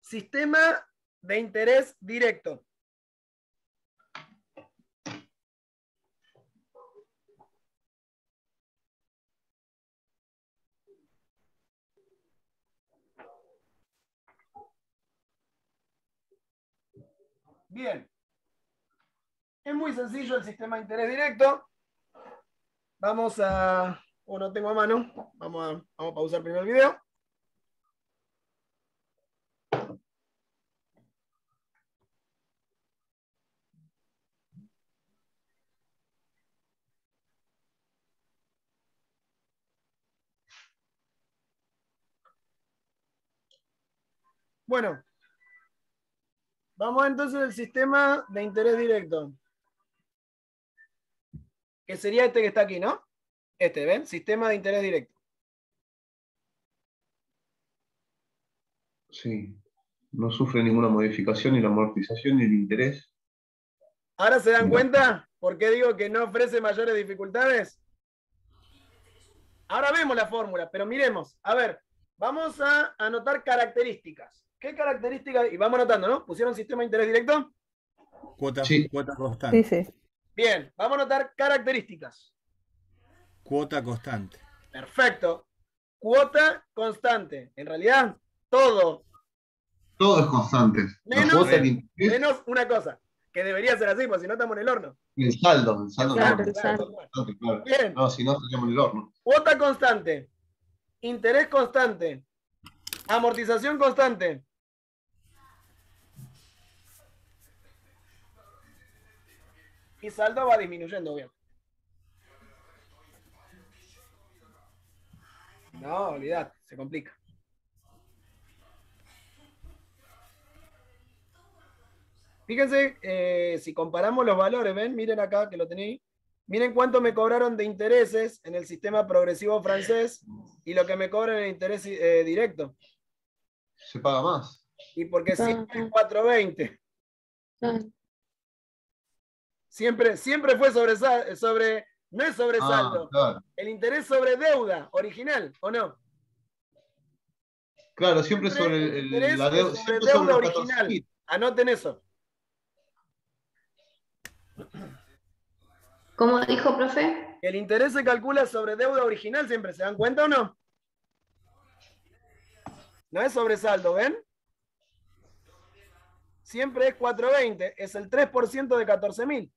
Sistema de interés directo. Bien. Es muy sencillo el sistema de interés directo. Vamos a... O no tengo a mano. Vamos a pausar primero el video. Bueno, vamos entonces al sistema de interés directo. Que sería este que está aquí, ¿no? Este, ¿ven? Sistema de interés directo. Sí. No sufre ninguna modificación ni la amortización ni el interés. ¿Ahora se dan cuenta por qué digo que no ofrece mayores dificultades? Ahora vemos la fórmula, pero miremos. A ver, vamos a anotar características. ¿Qué características? Y vamos anotando, ¿no? ¿Pusieron sistema de interés directo? Sí. Cuota constante. Sí, sí. Bien, vamos a anotar características. Cuota constante. Perfecto. Cuota constante. En realidad, todo. Todo es constante. La Menos, cuota, el interés menos una cosa, que debería ser así, porque si no estamos en el horno. y el saldo. El saldo Claro, no. el saldo. Constante, claro. Bien. No, si no, estaríamos en el horno. Cuota constante. Interés constante. Amortización constante. Y saldo va disminuyendo, bien. No, olvidad, se complica. Fíjense, si comparamos los valores, ¿ven? Miren acá que lo tenéis. Miren cuánto me cobraron de intereses en el sistema progresivo francés y lo que me cobran en interés directo. Se paga más. Y porque siempre es 420. Siempre fue sobre, no es sobresaldo. Claro. El interés sobre deuda original, ¿o no? Claro, siempre sobre El interés la deuda, es sobre siempre deuda sobre los original. 14.000. Anoten eso. ¿Cómo dijo, profe? El interés se calcula sobre deuda original siempre, ¿se dan cuenta o no? No es sobresaldo, ¿ven? Siempre es 420, es el 3% de 14.000.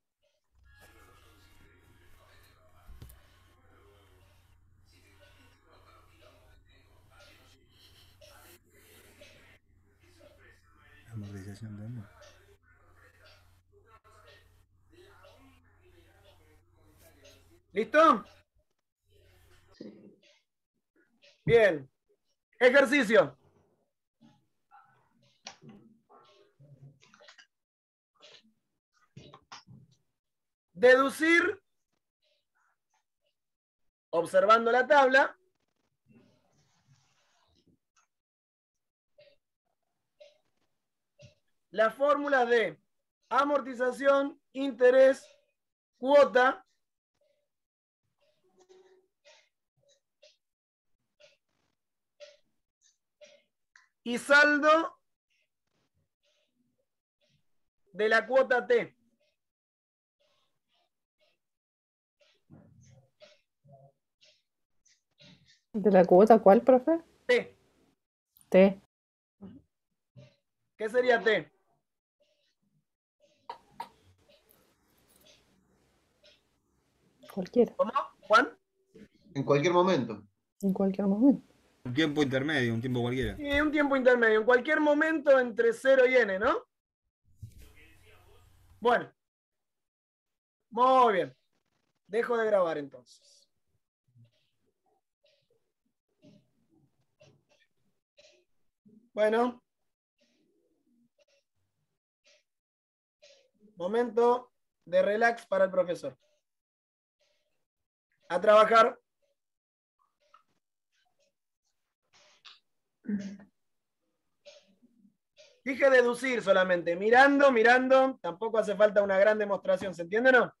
Amortización también. ¿Listo? Sí. Bien. Ejercicio. Deducir, observando la tabla, la fórmula de amortización, interés, cuota y saldo de la cuota T. ¿De la cuota cuál, profe? T. T. ¿Qué sería T? Cualquiera. ¿Cómo, Juan? En cualquier momento. En cualquier momento. Un tiempo intermedio, un tiempo cualquiera. Y un tiempo intermedio, en cualquier momento entre 0 y n, ¿no? Bueno. Muy bien. Dejo de grabar entonces. Bueno. Momento de relax para el profesor. A trabajar. Dije deducir solamente. Mirando, mirando. Tampoco hace falta una gran demostración. ¿Se entiende o no?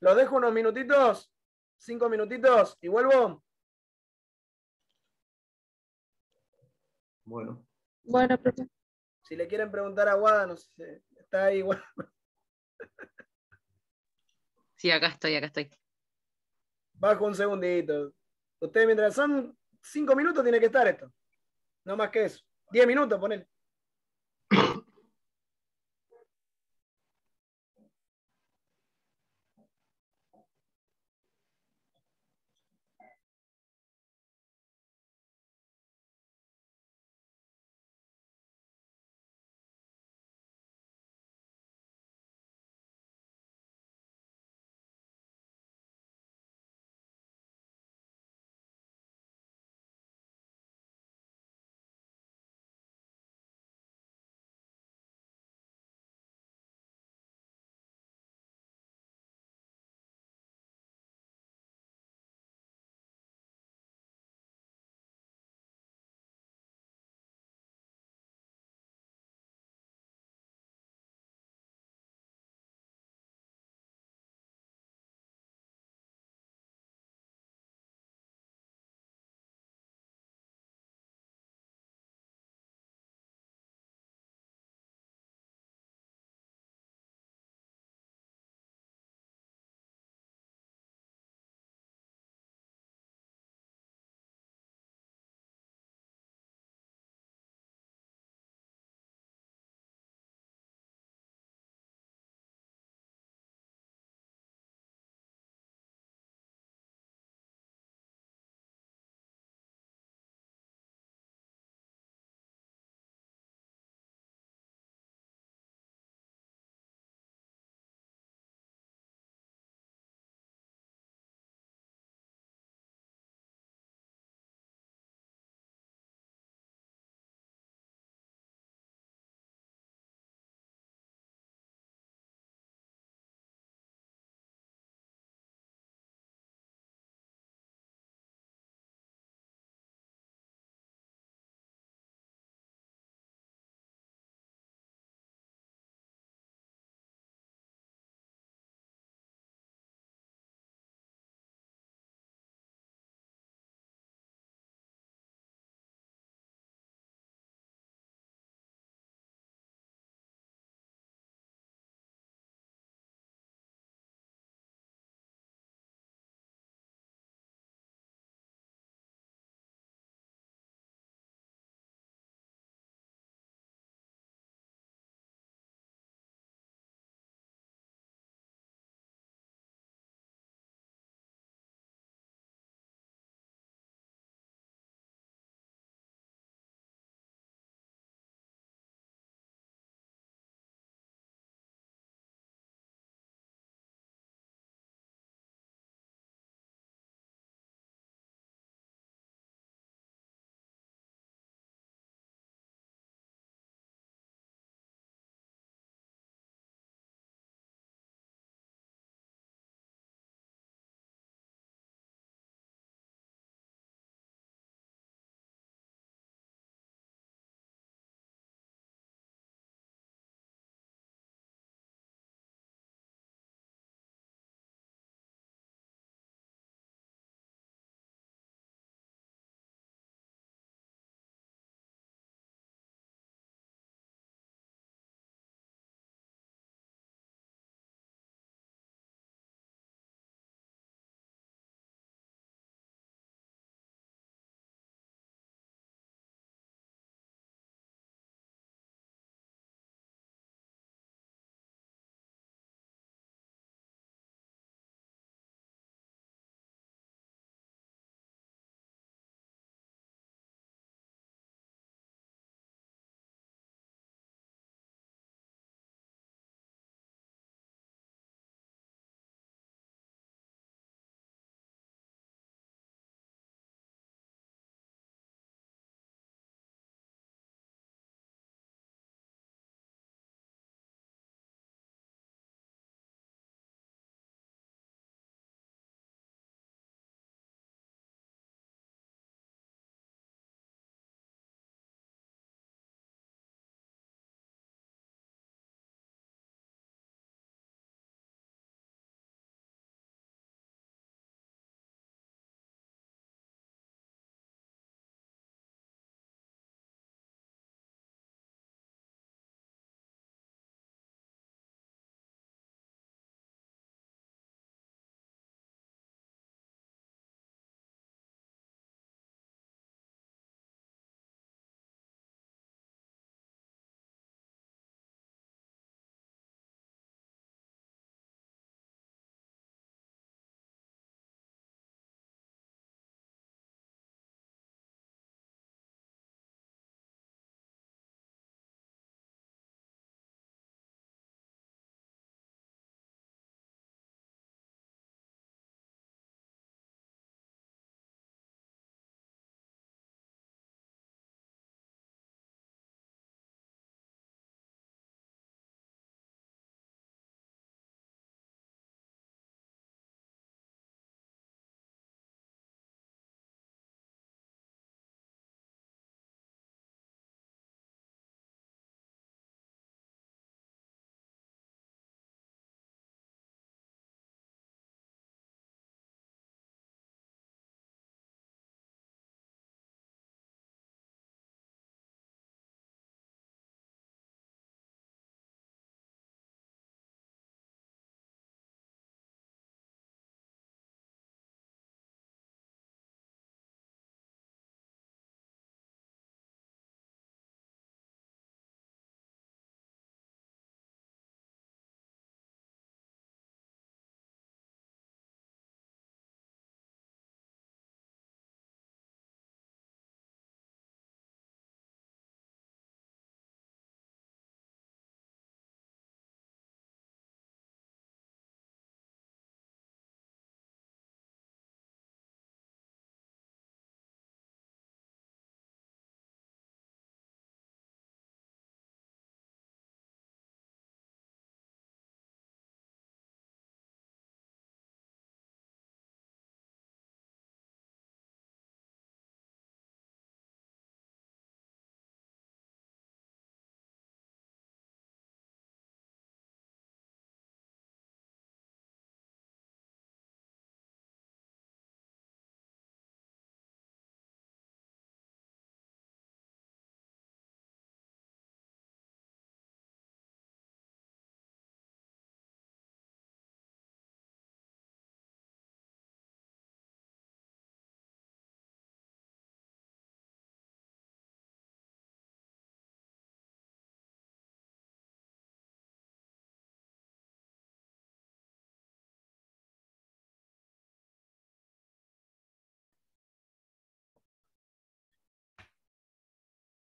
Los dejo unos minutitos, 5 minutitos y vuelvo. Bueno, Bueno, profe. Si le quieren preguntar a Guada, no sé, está ahí. Bueno. Sí, acá estoy, acá estoy. Bajo un segundito. Ustedes mientras son 5 minutos tiene que estar esto. No más que eso. 10 minutos, ponele.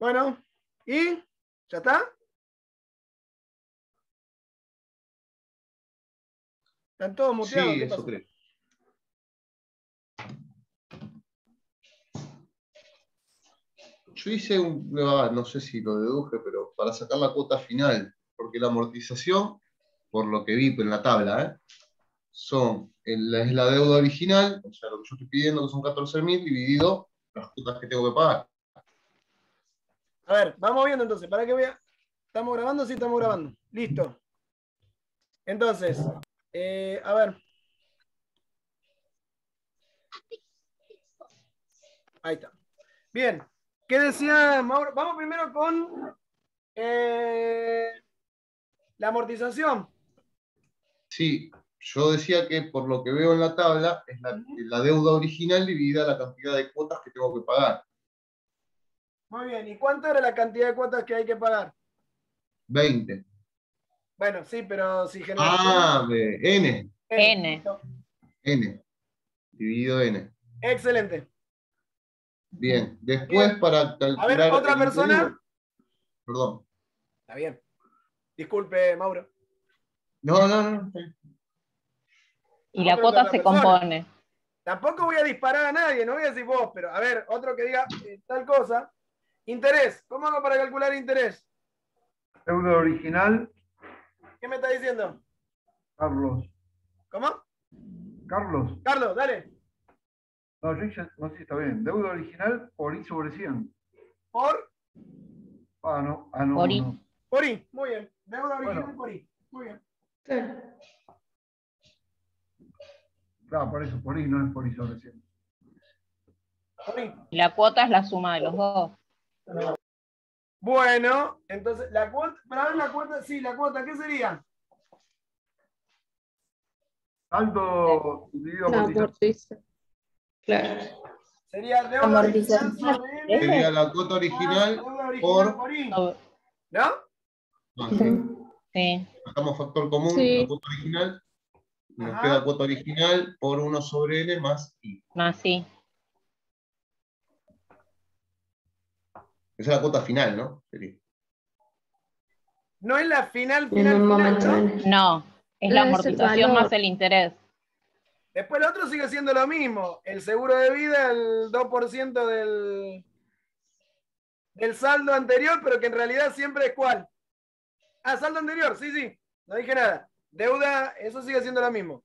Bueno, ¿y? ¿Ya está? ¿Están todos muteados? Sí, ¿Qué eso pasó? creo. Yo hice no sé si lo deduje, pero para sacar la cuota final, porque la amortización, por lo que vi en la tabla, es la deuda original, o sea, lo que yo estoy pidiendo, que son 14.000, dividido las cuotas que tengo que pagar. A ver, vamos viendo entonces. ¿Para qué voy a...? ¿Estamos grabando? Sí, estamos grabando. Listo. Entonces, a ver. Ahí está. Bien. ¿Qué decía Mauro? Vamos primero con la amortización. Sí, yo decía que por lo que veo en la tabla, es la deuda original dividida la cantidad de cuotas que tengo que pagar. Muy bien. ¿Y cuánto era la cantidad de cuotas que hay que pagar? 20. Bueno, sí, pero si generas N. N. N. Dividido N. Excelente. Bien. Después, Bien. para A ver, calcular otra el interés, persona. perdón. Está bien. Disculpe, Mauro. No, no, no. Y No, la pero cuota otra se persona. compone. Tampoco voy a disparar a nadie, no voy a decir vos, pero a ver, otro que diga tal cosa. Interés. ¿Cómo hago para calcular interés? Deuda original, ¿Qué me está diciendo? Carlos. ¿Cómo? Carlos. Carlos, dale. No, yo ya, no sé si está bien. Deuda original por I sobre 100. Por No. Por I. No. I. Muy bien. Deuda original Bueno. por I. Muy bien. Claro. Claro, por eso, por I, no es por I sobre 100. Por I. Y la cuota es la suma de los dos. Bueno, entonces la cuota, para ver la cuota, sí, la cuota, ¿qué sería? Saldo dividido La amortización. amortización. Claro. Sería deuda Amortización. original sobre N Sería la cuota más original deuda original por... por I. Sobre- ¿No? Sí. Sí. Sacamos factor común, Sí. la cuota original. Y nos Ajá. queda cuota original por 1 sobre N más I. Más sí. Esa es la cuota final, ¿no? Sería. No es la final, En final, un final, momento. ¿no? No, es la Es el amortización valor. más el interés. Después el otro sigue siendo lo mismo. El seguro de vida, el 2% del saldo anterior, pero que en realidad siempre es ¿cuál? Ah, saldo anterior, sí, sí. No dije nada. Deuda, eso sigue siendo lo mismo.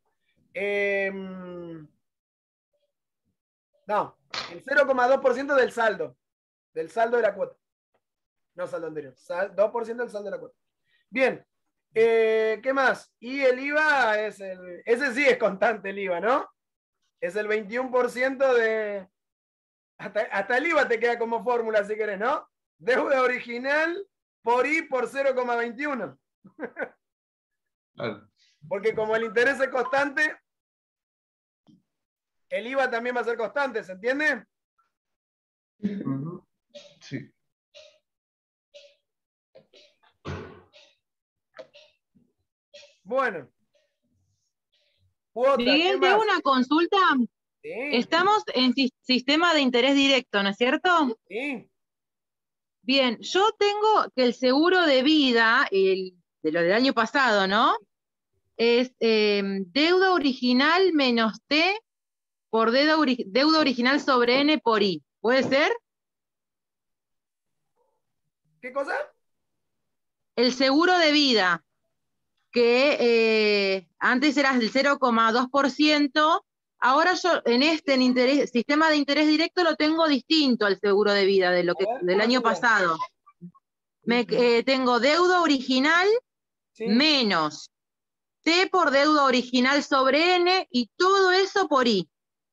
No, el 0,2% del saldo. Del saldo de la cuota. No saldo anterior. 2% del saldo de la cuota. Bien. ¿Qué más? Y el IVA es ese sí es constante el IVA, ¿no? Es el 21% de... Hasta el IVA te queda como fórmula si querés, ¿no? Deuda original por I por 0,21. Claro. Porque como el interés es constante, el IVA también va a ser constante, ¿se entiende? Ujú. Sí. Bueno. Cuota, ¿qué Miguel, te hago más? una consulta. Sí, Estamos en sistema de interés directo, ¿no es cierto? sí. Bien, yo tengo que el seguro de vida, de lo del año pasado, ¿no? Es deuda original menos T por deuda original sobre N por I. ¿Puede ser? ¿Qué cosa? El seguro de vida, que antes era del 0,2%, ahora yo en sistema de interés directo lo tengo distinto al seguro de vida de del ¿cómo año sería? pasado. Tengo deuda original Sí. menos T por deuda original sobre N y todo eso por I.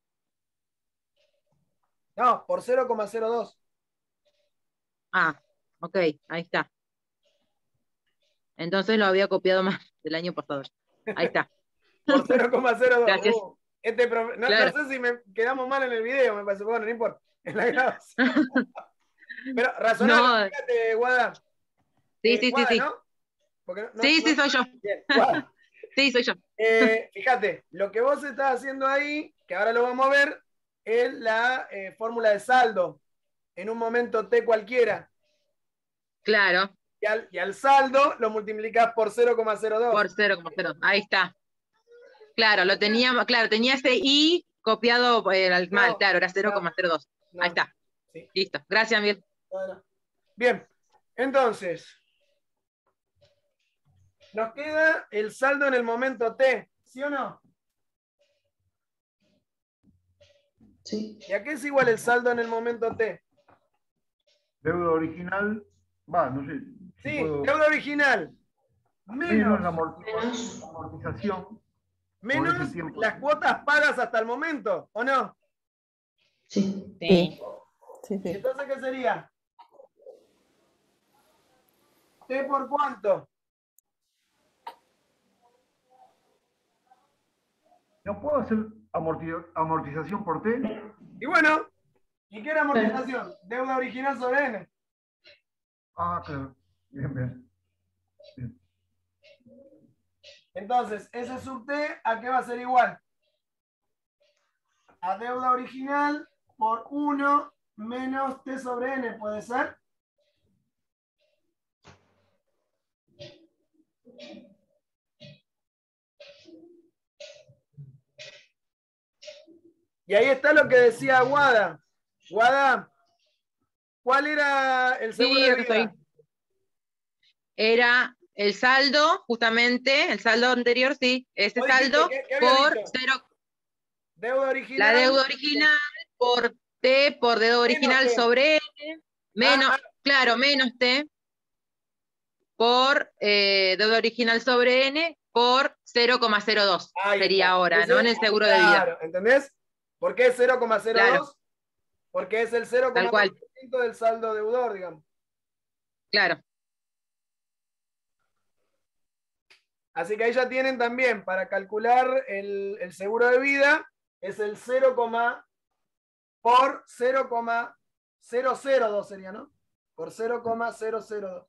No, por 0,02. Ah, ok, ahí está. Entonces lo había copiado más del año pasado. Ahí está. Por 0,02. Gracias. No, Claro. no sé si quedamos mal en el video, me parece. Bueno, no importa. En la grabación. Pero razonable, No. fíjate, Guada. Sí, Guada, sí. ¿no? Porque Sí, soy yo. Bien, Guada. Sí, soy yo. Fíjate, lo que vos estás haciendo ahí, que ahora lo vamos a ver, es la fórmula de saldo en un momento T cualquiera. Claro, y al saldo lo multiplicás por 0,02. por 0,0. Ahí está. Claro, lo teníamos, claro, tenía ese I copiado al mal, No, claro, era 0,02. no, Ahí está. sí. Listo. Gracias, Miguel. Bueno. Bien, entonces, nos queda el saldo en el momento T, ¿sí o no? Sí. ¿Y a qué es igual el saldo en el momento T? Deuda original, no sé. Si Sí, puedo- deuda original menos la menos, amortización por menos ese tiempo. las cuotas pagas hasta el momento, ¿o no? Sí. Sí. Sí, ¿Y sí. entonces qué sería? ¿T por cuánto? ¿No puedo hacer amortización por T? Y bueno, ¿y qué era amortización? Deuda original sobre N. Claro. Bien, bien. Bien. Entonces, ese sub T, ¿a qué va a ser igual? A deuda original por 1 menos T sobre N, ¿puede ser? Y ahí está lo que decía Guada. Guada, ¿cuál era el seguro Sí, de acá vida? estoy. Era el saldo, justamente, el saldo anterior, sí, ese ¿Vos dijiste saldo qué había por dicho? 0, Deuda la original. deuda original por T, por deuda original T. sobre N, menos, claro, menos T, por deuda original sobre N, por 0,02 Ahí sería está. ahora, Ese- ¿no? En el seguro de vida. Claro, ¿entendés? ¿Por qué 0,02? Claro. Porque es el Tal cual. 0,2% del saldo deudor, digamos. Claro. Así que ahí ya tienen también para calcular el seguro de vida, es el 0, por 0,002 sería, ¿no? Por 0,002.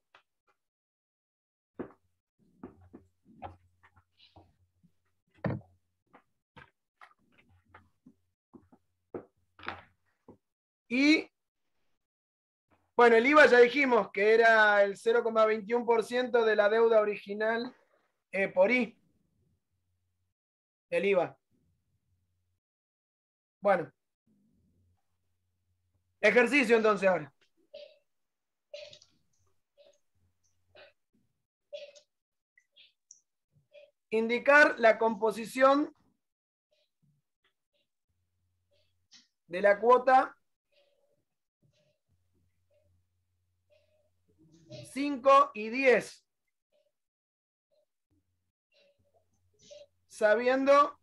Y, bueno, el IVA ya dijimos que era el 0,21% de la deuda original por I. El IVA. Bueno. Ejercicio entonces ahora. Indicar la composición de la cuota 5 y 10, sabiendo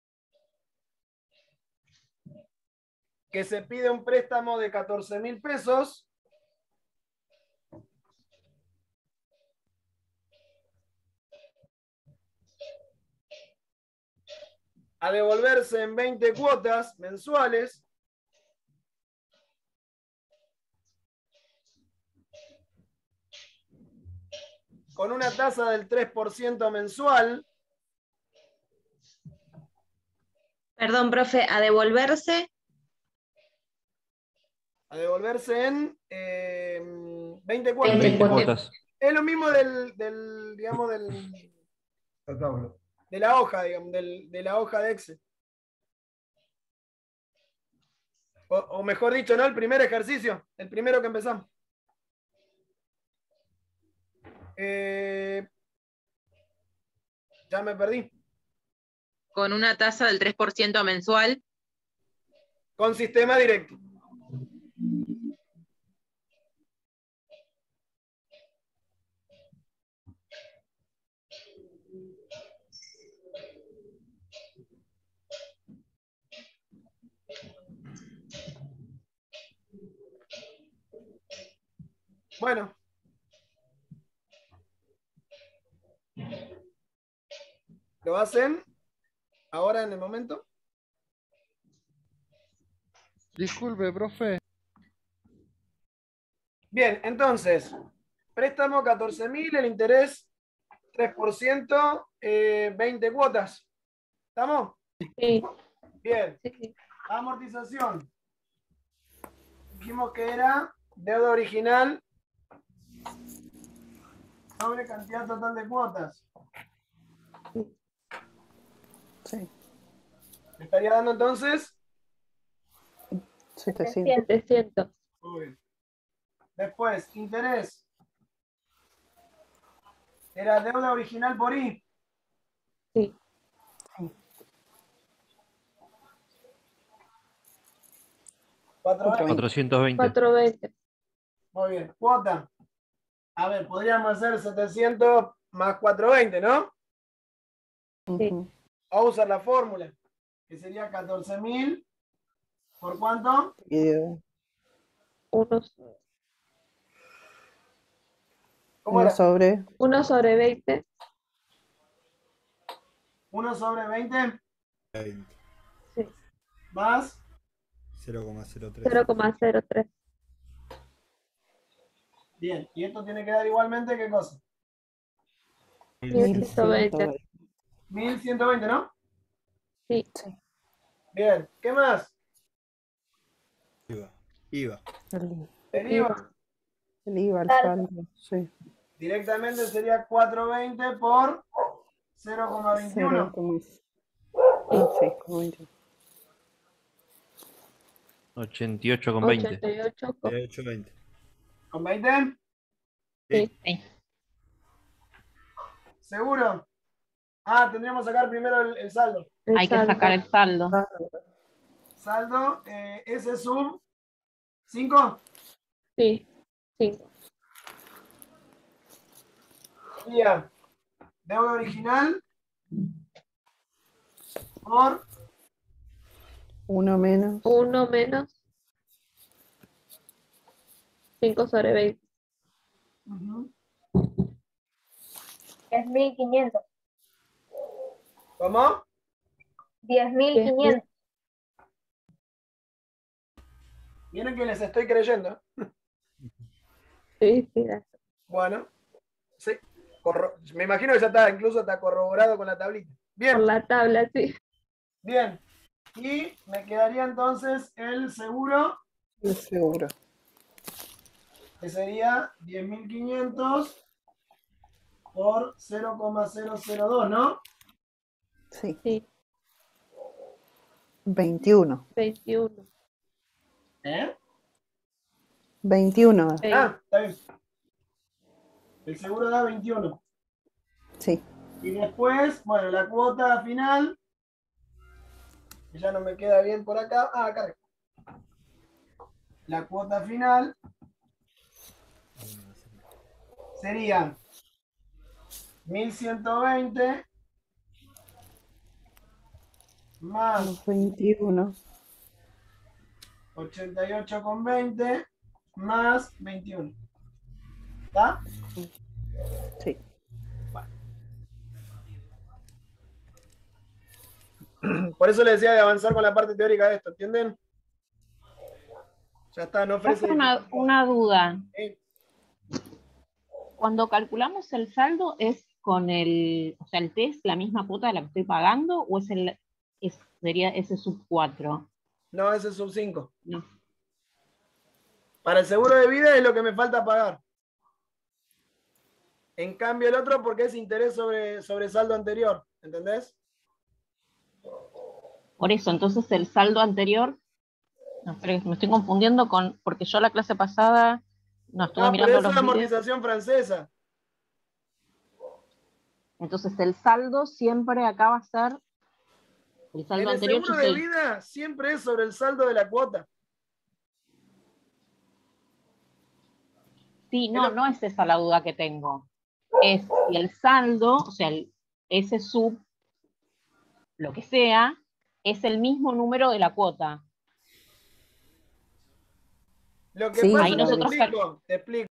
que se pide un préstamo de 14.000 pesos a devolverse en 20 cuotas mensuales con una tasa del 3% mensual. Perdón, profe, a devolverse. A devolverse en 20 cuotas. 20 cuotas. Es lo mismo digamos, La tabla. de la hoja, digamos, de la hoja de Excel. O mejor dicho, ¿no? El primer ejercicio, el primero que empezamos. Ya me perdí. Con una tasa del 3% mensual. Con sistema directo. Bueno. ¿Lo hacen ahora en el momento? Disculpe, profe. Bien, entonces, préstamo 14.000, el interés 3%, 20 cuotas. ¿Estamos? Sí. Bien. Sí. Amortización. Dijimos que era deuda original sobre cantidad total de cuotas. Sí. ¿Me estaría dando entonces? 700. 700. Muy bien. Después, interés. Era deuda original por I. Sí. Sí. 420. 420. 420. Muy bien. Cuota. A ver, podríamos hacer 700 más 420, ¿no? Ujú. Vamos a usar la fórmula, que sería 14.000. ¿Por cuánto? Dividido. Unos, ¿Cómo 1 era? sobre 1 sobre 20. 1 sobre 20 20. Sí. más 0,03. 0,03. Bien, y esto tiene que dar igualmente, ¿qué cosa? 1120. 1120, ¿no? Sí. Bien, ¿qué más? IVA. IVA. El IVA. El IVA, el saldo. Sí. Directamente sería 420 por 0,21. 0,21. 88,20. 88. 820. ¿Con 20? Sí. ¿Seguro? Ah, tendríamos que sacar primero el saldo. Hay que sacar el saldo. Saldo, S sub 5. Sí. 5. Sería deuda original por 1 menos 1 menos 5 sobre 20. 10.500. ¿Cómo? 10.500. Miren que les estoy creyendo. Sí, sí. Bueno, sí. Me imagino que ya está, incluso está corroborado con la tablita. Bien. Por la tabla, sí. Bien. Y me quedaría entonces el seguro, el seguro. que sería 10.500 por 0,002, ¿no? Sí. Sí. 21. 21. ¿Eh? 21. Ah, está bien. El seguro da 21. Sí. Y después, bueno, la cuota final, que ya no me queda bien por acá. Ah, acá. La cuota final sería 1.120 más 21. 88,20 más 21. ¿Está? Sí. Por eso le decía de avanzar con la parte teórica de esto, ¿entienden? Ya está, no ofrece. Una duda. Sí. Cuando calculamos el saldo, ¿es con el, o sea, el T es la misma cuota de la que estoy pagando o sería ese sub 4? No, ese es sub 5. No. Para el seguro de vida es lo que me falta pagar. En cambio el otro porque es interés sobre saldo anterior, ¿entendés? Por eso, entonces el saldo anterior, no, pero me estoy confundiendo porque yo la clase pasada no estuve No, pero mirando eso los es videos. amortización francesa. Entonces el saldo siempre acá va a ser el saldo En el anterior. seguro de vida siempre es sobre el saldo de la cuota. Sí, no es esa la duda que tengo. Es si el saldo, o sea, ese sub, lo que sea, es el mismo número de la cuota. Lo que Sí, pasa, ahí nosotros te explico.